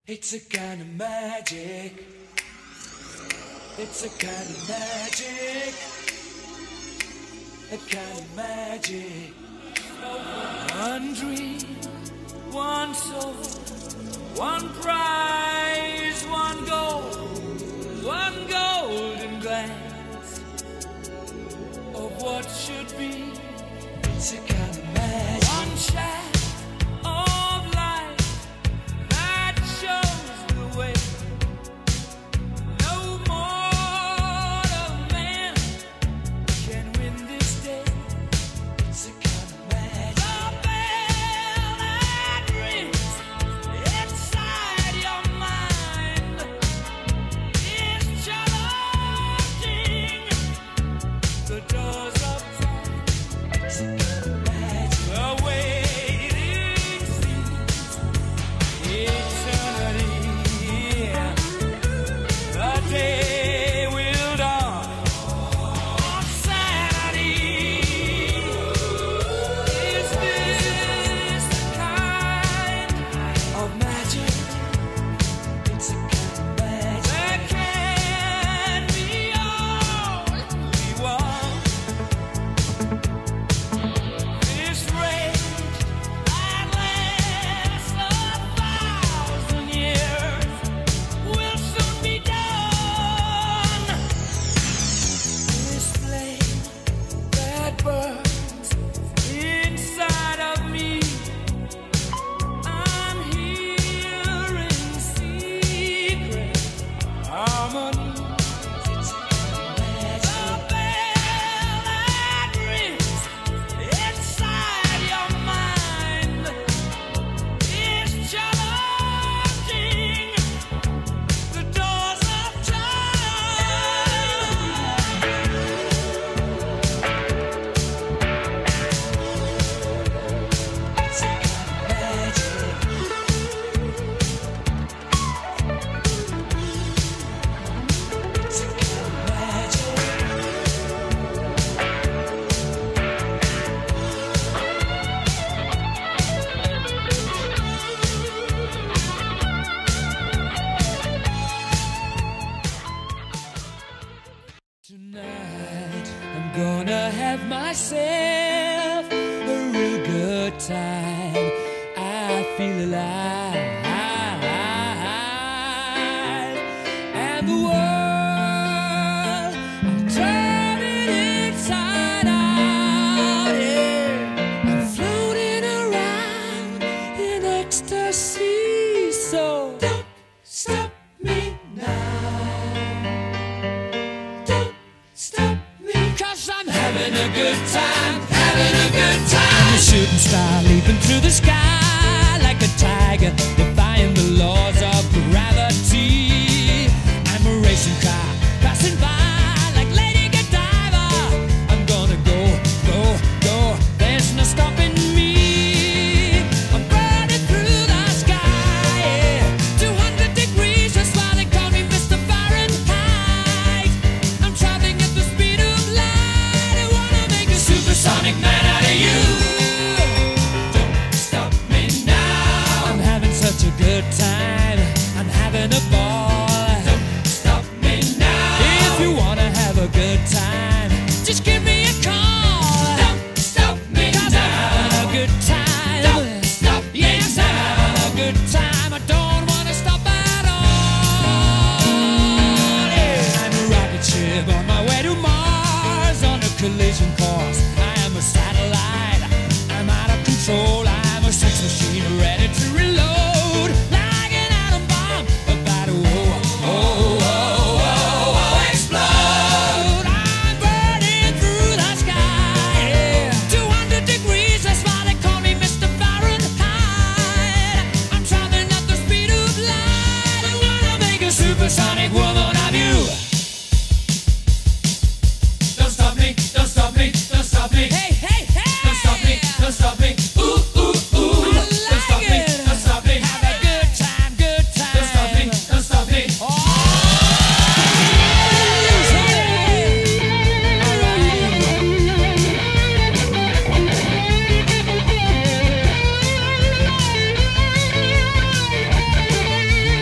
It's a kind of magic. It's a kind of magic. A kind of magic. One dream, one soul, one prize, one golden glance of what should be. It's a kind of magic. One shaft of light that shows the way. No mortal man can win this day. It's a kind of magic. The bell that rings inside your mind is challenging the doors of time. It's a kind of magic. The waiting seems eternity. The day will dawn on Saturday. Is this the kind of magic? It's a kind of magic. There can be only one. This rage that lasts 1,000 years will soon be done. This flame that burns inside of me, I'm hearing secret harmony. It's a kind of magic. The bell that rings inside your mind is challenging the doors of time. It's a kind of magic. It's a kind of magic. Tonight I'm gonna have myself a real good time. I feel alive, and the world I'm turning inside out. Yeah, I'm floating around in ecstasy. So don't stop me now. Don't stop me, 'cause I'm having a good time, having a good time. I'm a shooting star leaping through the sky like a tiger, defying the laws of gravity. I'm a racing car passing by like Lady Godiva. I'm gonna go, go, go. There's no stopping me. I'm burning through the sky, yeah. 200 degrees, that's why they call me Mr. Fahrenheit. I'm traveling at the speed of light. I wanna make a supersonic man out of you. Don't stop me now. I'm having such a good time. I'm having a ball. Don't stop me now. If you wanna have a good time, just give me a call. Don't stop me 'cause now. I'm having a good time. Don't stop me yes, now. I'm having a good time. I don't wanna stop at all. Yeah. I'm a rocket ship on my way to Mars on a collision course. I am a satellite. I'm out of control. I'm a sex machine ready to reload like an atom bomb about to explode. I'm burning through the sky, yeah. 200 degrees, that's why they call me Mr. Fahrenheit. I'm traveling at the speed of light. I wanna make a supersonic woman of you. Don't stop me, don't stop me, don't stop me. Hey, hey, hey. Don't stop me, don't stop me. Ooh, ooh, ooh. I don't stop me, don't stop me. Have a good time, good time. Don't stop me, don't stop me. Oh. All right.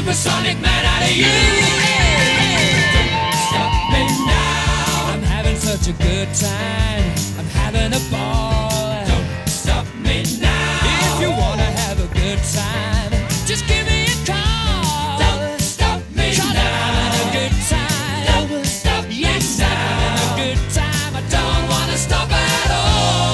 supersonic man out of you. Don't stop me now. I'm having such a good time. I'm having a ball. Don't stop me now. If you wanna have a good time, just give me a call. Don't stop me now. I'm having a good time. Don't stop me now. Yes, I'm having a good time. I don't wanna stop at all.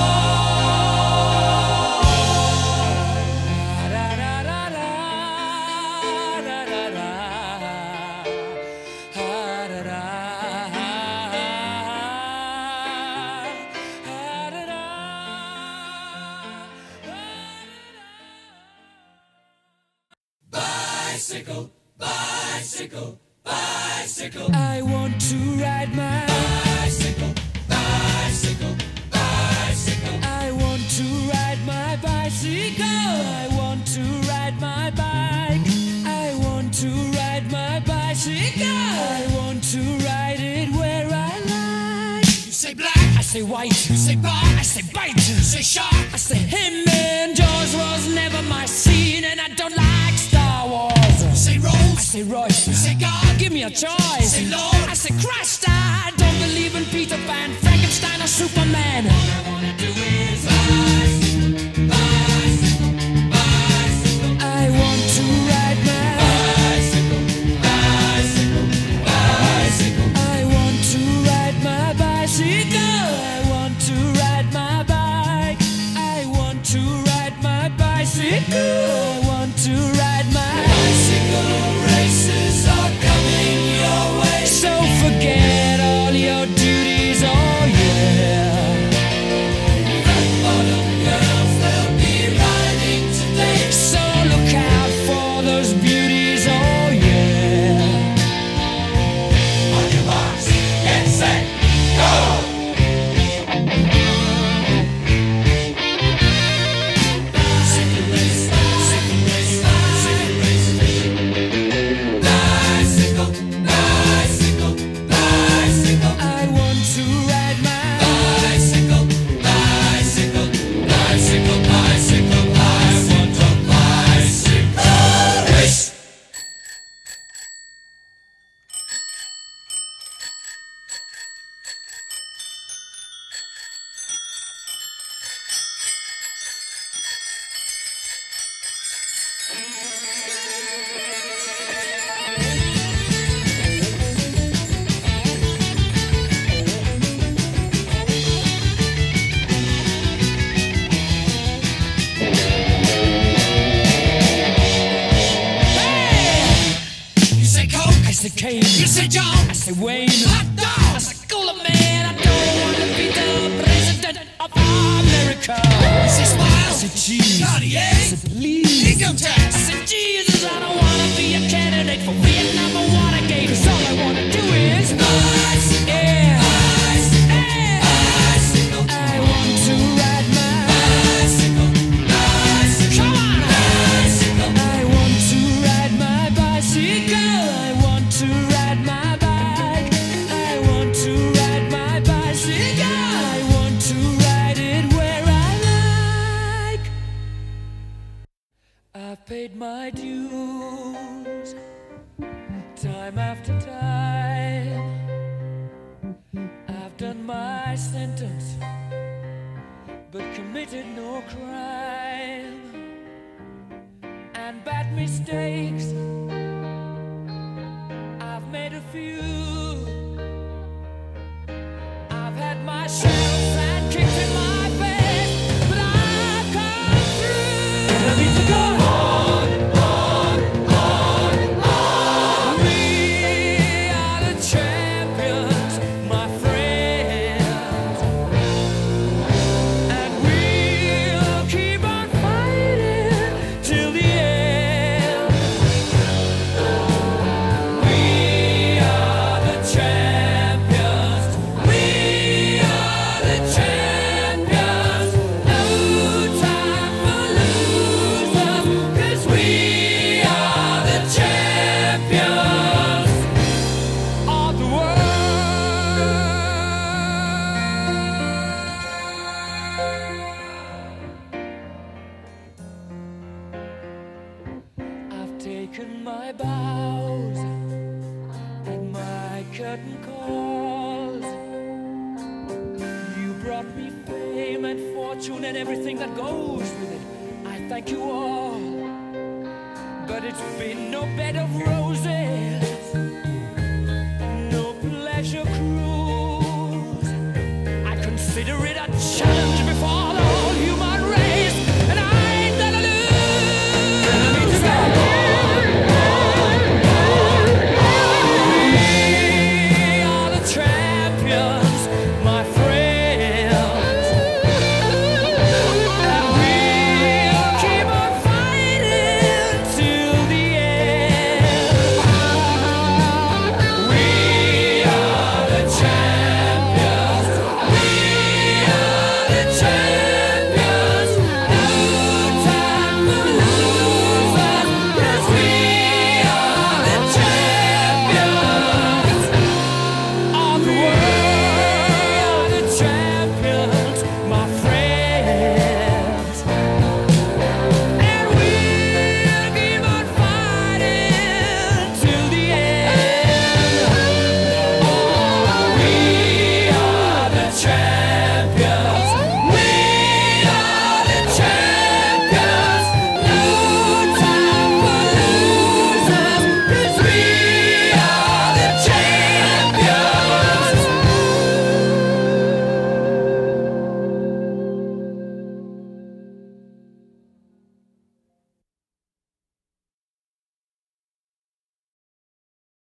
Bicycle, bicycle, bicycle. I want to ride my bicycle, bicycle, bicycle. I want to ride my bicycle. I want to ride my bike. I want to ride my bicycle. I want to ride it where I like. You say black, I say white. You say bar, I say bite. You say shark, I say him. And Jaws was never my scene, and I don't like Star Wars. You say Rose, I say Royce. You say God, give me a choice. You say Lord, I say Christ. I don't believe in Peter Pan, Frankenstein, or Superman. All I wanna do is bicycle, bicycle, bicycle. I want to ride my bicycle, bicycle, bicycle. I want to ride my bicycle. I want to ride my bike. I want to ride my bicycle. I want to ride my bicycle. Races are coming your way, so forget all your duties. Oh yeah. Fat bottom girls, they'll be riding today, so look out for those beauties. Oh yeah. On your marks, get set, go. Bicycle race, bicycle race, bicycle race. Bicycle, bicycle, bicycle. I want to ride my bicycle, bicycle, bicycle, bicycle. I want a bicycle race. You say Coke, I say Kane. You say John, I say Wayne. Hot dog, I say Cooler Man. I don't wanna be the president of America. You say Smile, I say Cheese. Cartier, I say Please. Income tax, I say Jesus. I don't wanna be a candidate for Vietnam or Watergate. 'Cause all I wanna do is bicycle, yeah, bicycle, yeah, bicycle. I want to ride my bicycle, bicycle. Come on, bicycle. I want to ride my bicycle. I want to ride my bike. I want to ride my bicycle. I want to ride it where I like. I've paid my dues time after time. I've done my sentence, but committed no crime. And bad mistakes, I've made a few. I've had my share of sand kicked in my face, but I've come through. I need to go on, on, on, on. We are the champions, my friends, and we'll keep on fighting till the end. We are taken my bows and my curtain calls. You brought me fame and fortune and everything that goes with it. I thank you all, but it's been no bed of roses.